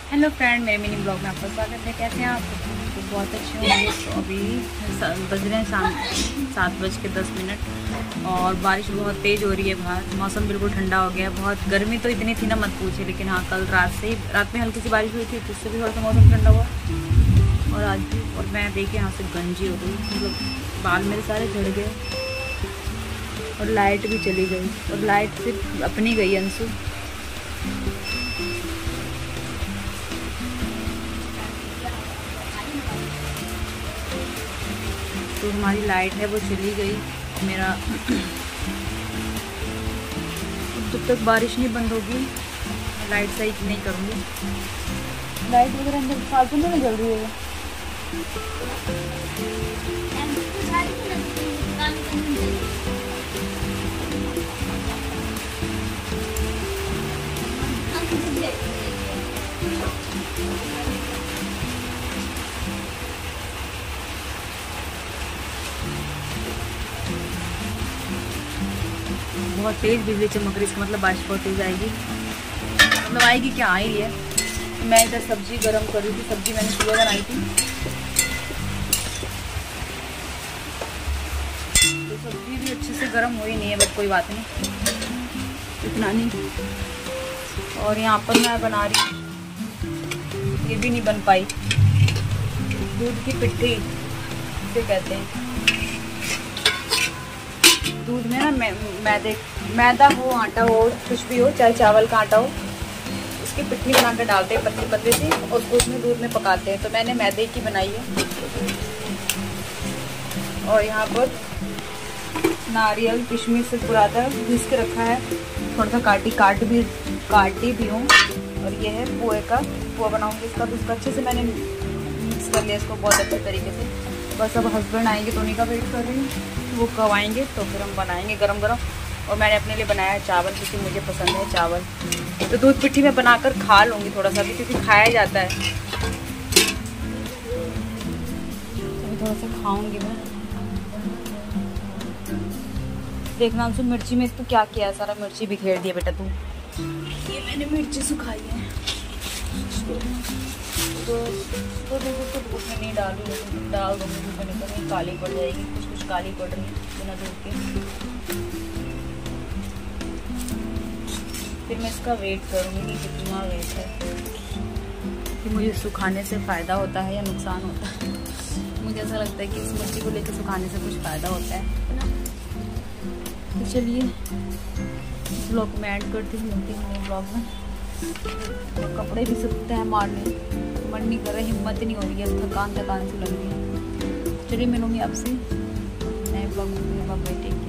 Hello friend, मेरे mini blog में आपका स्वागत है। कैसे हैं आप? तो बहुत अच्छे होंगे। तो अभी बज रहे हैं शाम 7:10 और बारिश बहुत तेज़ हो रही है बाहर। मौसम बिल्कुल ठंडा हो गया है। बहुत गर्मी तो इतनी थी ना, मत पूछे। लेकिन हाँ, कल रात में हल्की सी बारिश हुई थी, तो उससे भी थोड़ा सा मौसम ठंडा हुआ। और आज भी, और मैं देखे यहाँ से गंजी हो गई, मतलब बाल मेरे सारे झड़ गए। और लाइट भी चली गई, और लाइट सिर्फ अपनी गई अंशु। तो हमारी लाइट है वो चली गई। मेरा जब तक बारिश नहीं बंद होगी लाइट सही नहीं करूँगी। लाइट वगैरह अंदर फालतू में नहीं जल रही है। बहुत तेज़ बिजली चमक रही है, इसका मतलब बारिश बहुत तेज़ आएगी। मतलब आएगी क्या, आ ही है। मैं इधर सब्जी गरम कर रही थी। सब्जी मैंने सुबह बनाई थी, तो सब्जी भी अच्छे से गरम हुई नहीं है, बट कोई बात नहीं, इतना नहीं। और यहाँ पर मैं बना रही, ये भी नहीं बन पाई, दूध की पिट्ठी इसे कहते हैं। दूध में ना मैदा हो, आटा हो, कुछ भी हो, चाहे चावल का आटा हो, उसकी पिट्ठी बना कर डालते हैं पतली पतली सी, और उसको उसमें दूध में पकाते हैं। तो मैंने मैदे की बनाई है। और यहाँ पर नारियल किशमिश से पुराता घिस के रखा है, थोड़ा सा काटी भी हूँ। और ये है पोहा बनाऊँगी इसका। तो इसका अच्छे से मैंने मिक्स कर लिया इसको बहुत अच्छे तरीके से। बस अब हस्बैंड आएंगे तो उन्हीं का वेट कर रही हूँ। वो कब आएंगे तो फिर हम बनाएंगे गरम गरम। और मैंने अपने लिए बनाया है चावल, क्योंकि मुझे पसंद है चावल। तो दूध पिट्ठी में बनाकर खा लूँगी थोड़ा सा भी, क्योंकि खाया जाता है। अभी थोड़ा सा खाऊंगी मैं। देखना अंशु, मिर्ची में तो क्या किया, सारा मिर्ची बिखेर दिया बेटा तू। ये मैंने मिर्ची सुखाई है, तो धूप में नहीं डाल दूँगी, धूप में नहीं, काली पड़ जाएगी। कुछ काली पड़ रही है बिना धूप के। फिर मैं इसका वेट करूँगी कि कितना वेट है, कि मुझे सुखाने से फ़ायदा होता है या नुकसान होता है। मुझे ऐसा लगता है कि इस मिर्ची को लेकर सुखाने से कुछ फ़ायदा होता है ना। तो चलिए इस ब्लॉग में ऐड करती हूँ, मिलती हूँ ब्लॉग में। तो कपड़े भी सूखते हैं मारने, मन नहीं कर रहा, हिम्मत नहीं हो रही है, थकान सी लग रही है। चलिए मिलूंगी आपसे नए ब्लॉग में। Bye bye, take care.